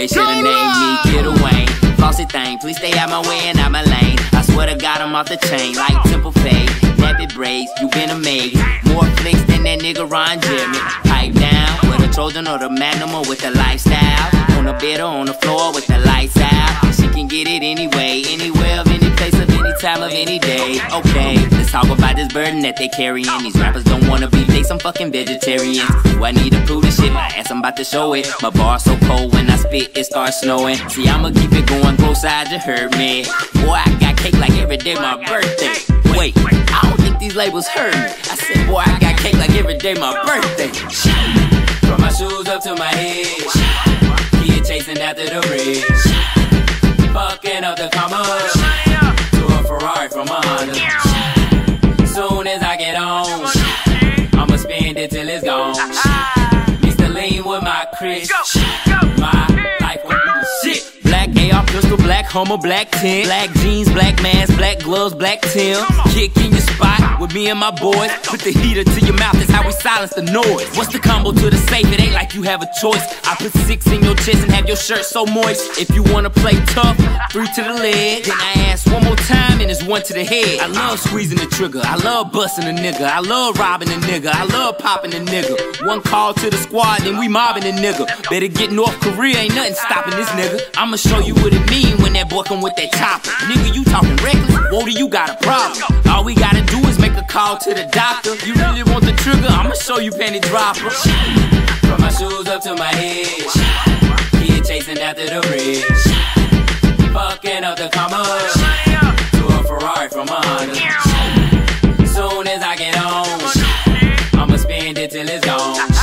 they should've named me Kid Wayne. Flossy thing, please stay out my way and out my lane. I swear to God I'm off the chain like Temple Fade. Nappy braids, you been amazed. More flicks than that nigga Ron Jeremy. Pipe down with a Trojan or the Magnum or with the lifestyle. On the bed or on the floor with the lights out. She can get it anyway, anywhere, of any place, of any time, of any day. Okay, let's talk about this burden that they carrying. These rappers don't wanna be, they some fucking vegetarians. Do I need to prove this shit? My ass, I'm about to show it. My bar so cold when I spit, it starts snowing. See, I'ma keep it going, both sides, you heard me. Boy, I got cake like every day my birthday. Wait, I don't think these labels heard me. I said, boy, I got cake like every day my birthday. From my shoes up to my head, kid chasing after the rich, fucking up the commas to a Ferrari from a Honda. Soon as I get on, I'ma spend it till it's gone. Mr. Lean with my Chris, my life will be the shit. Black AR pistol, black Hummer, black tint, black jeans, black mask, black gloves, black Tim. Kick in your spot with me and my boys. Put the heater to your mouth, that's how we silence the noise. What's the combo to the safe? It ain't like you have a choice. I put 6 in your chest and have your shirt so moist. If you wanna play tough, 3 to the leg. Then I ask one more time and it's 1 to the head. I love squeezing the trigger, I love busting a nigga, I love robbing a nigga, I love popping a nigga. One call to the squad, then we mobbing a nigga. Better get North Korea, ain't nothing stopping this nigga. I'ma show you what it mean when that boy come with that chopper. Nigga, you talking reckless? Whoa, do you got a problem? All we gotta do is make a call to the doctor. You really want the trigger? I'ma show you panty dropper. From my shoes up to my head, kid chasing after the rich, fucking up the commas to a Ferrari from a Honda. Soon as I get on, I'ma spend it till it's gone.